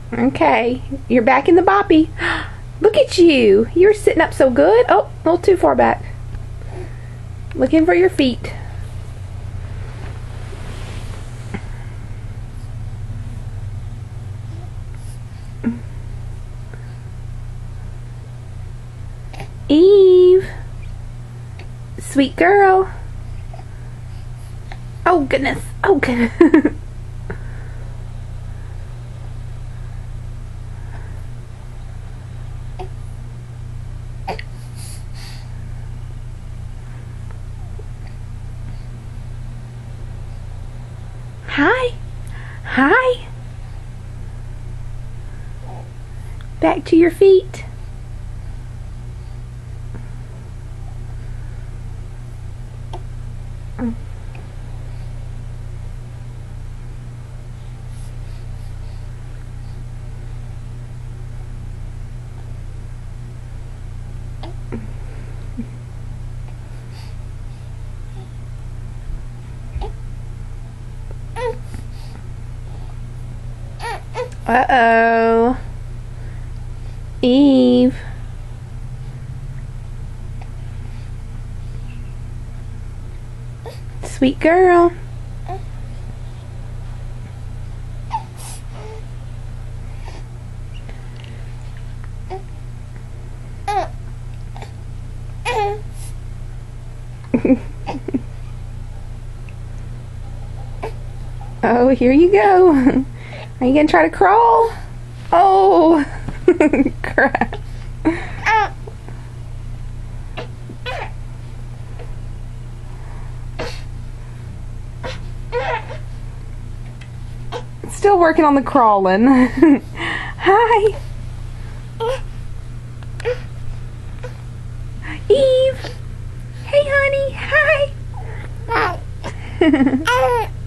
Okay, you're back in the boppy. Look at you. You're sitting up so good. Oh, a little too far back. Looking for your feet. Eve. Sweet girl. Oh, goodness. Oh, goodness. Hi. Hi. Back to your feet. Uh-oh. Eve. Sweet girl. Oh, here you go. Are you gonna try to crawl? Oh, crap. Still working on the crawling. Hi. Eve. Hey, honey. Hi.